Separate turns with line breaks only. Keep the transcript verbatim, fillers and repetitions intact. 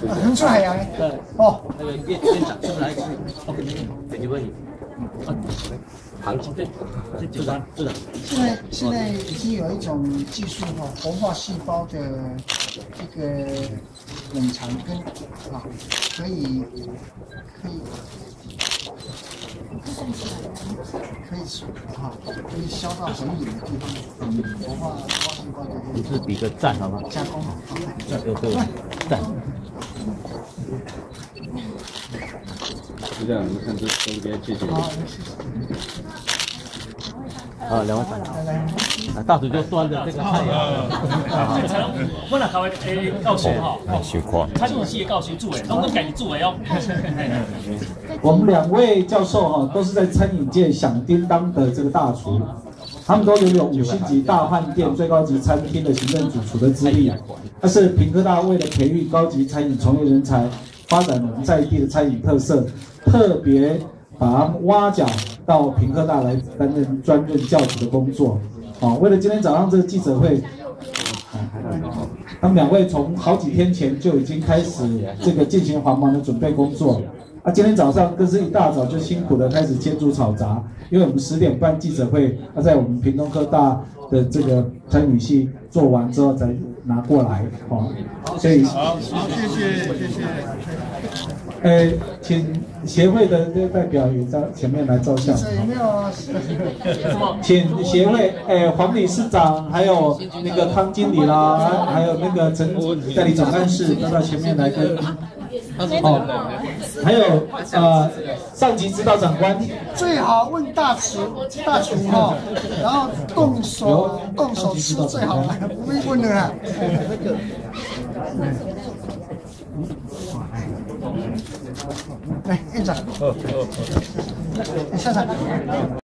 恒春海洋。
对，
哦，
那个院院长是不是来自 OK 解决问题？行情对，是组长组长。
现在现在已经有一种技术哈，活化细胞的这个冷藏跟啊，可以可以可以啊，可以销到很远的地方。嗯，活化活化细胞的。
你是比个赞好吗？
加工好，
赞有对赞。
就这样，我们看这中间谢谢。
好，谢谢。
啊，两位啊，大主就端着这个菜肴。
我那台湾诶教授哈，
小看。
他是系的教授主诶，拢都家己做诶哦。
我们两位教授哈、啊，都是在餐饮界响叮当的这个大厨，他们都拥有五星级大饭店最高级餐厅的行政主厨的资历。但是屏科大为了培育高级餐饮从业人才，发展我们在地的餐饮特色，特别把他们挖角到屏科大来担任专任教职的工作。啊，为了今天早上这个记者会，他们两位从好几天前就已经开始这个进行繁忙的准备工作。啊，今天早上更是一大早就辛苦的开始煎煮炒炸，因为我们十点半记者会，要在我们屏东科大的这个餐饮系做完之后再拿过来，哦，所以
好，好，谢谢，谢谢。
呃，请协会的这个代表也在前面来照相。
有没有？
请协会，呃，黄理事长，还有那个汤经理啦，还有那个陈代理总干事都到前面来跟。哦，还有呃，上级指导长官，
最好问大厨，大厨哈，然后动手动手吃最好了，不会问的啦。来，院长，校长。